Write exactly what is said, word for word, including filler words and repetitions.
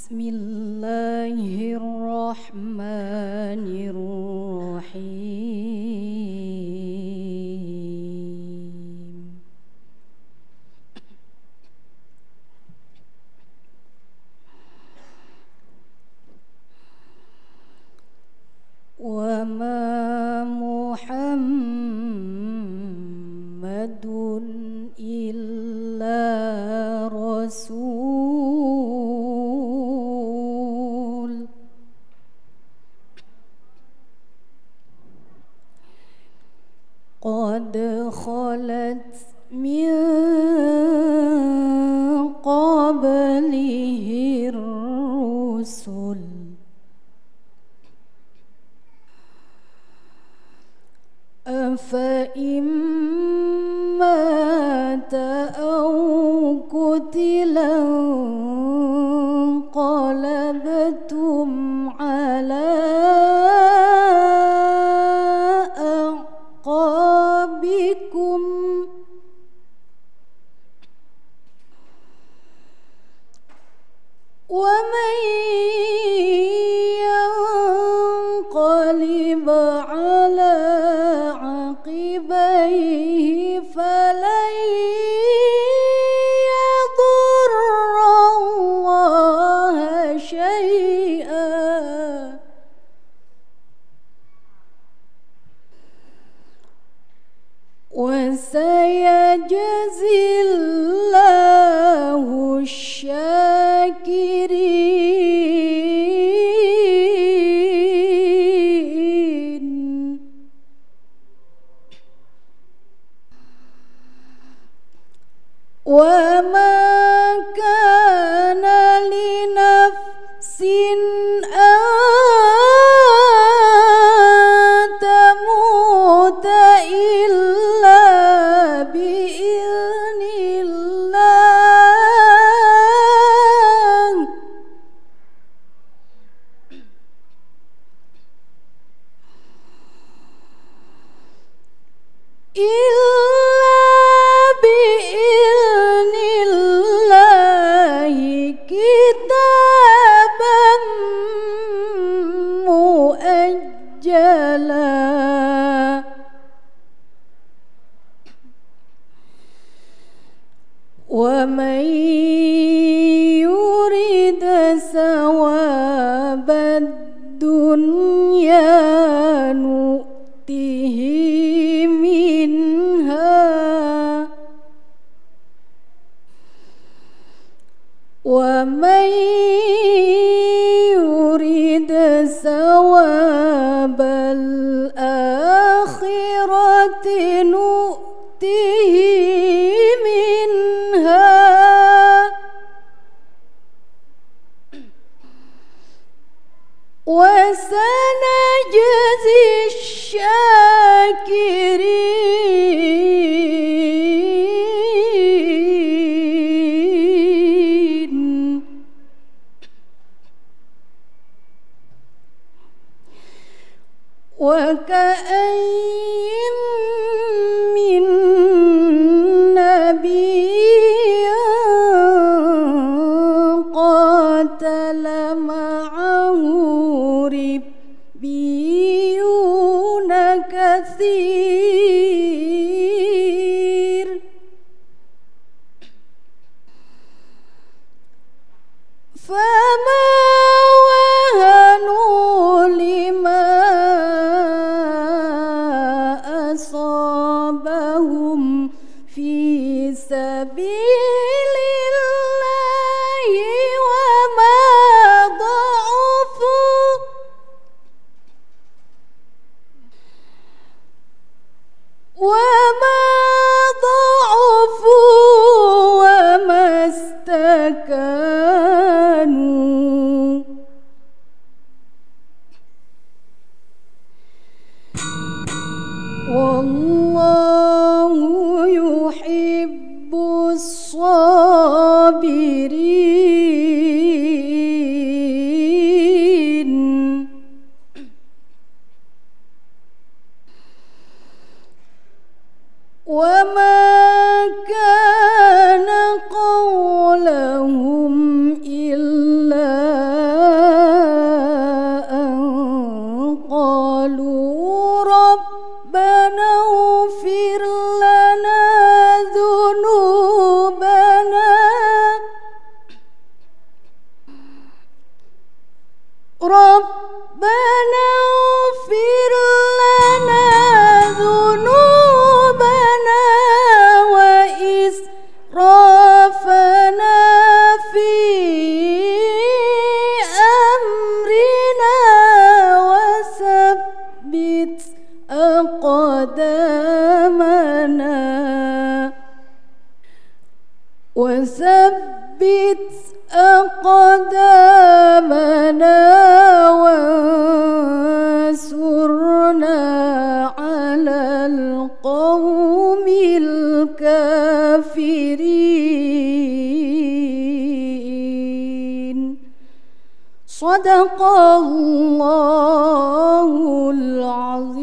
بسم الله الرحمن الرحيم. وما محمد إلا رسول قد خلت من قبله الرسل أفإن مات أو قتلا انقلبتم على أعقابكم ومن ينقلب على عقبيه فلن يضر الله شيئا وسيجزي الله الشاكرين. وما كان لنفس أن تموت إلا بإذن الله إلا بإذن الله كتابا مؤجلا ومن يرد ثواب الدنيا نؤته منها ومن يرد ثواب الآخرة نؤته منها وسنجزي الشاكرين. وكأين من نبي قاتل معه ربيون كثير فما وهنوا لما أصابهم في سبيل الله وما ضعفوا وما ضعفوا وما استكانوا والله يحب الصابرين. وما كان قولهم إلا ربنا اغفر لنا ذنوبنا وإسرافنا في أمرنا وثبت أقدامنا وثبت أقدامنا وانصرنا على القوم الكافرين. صدق الله العظيم.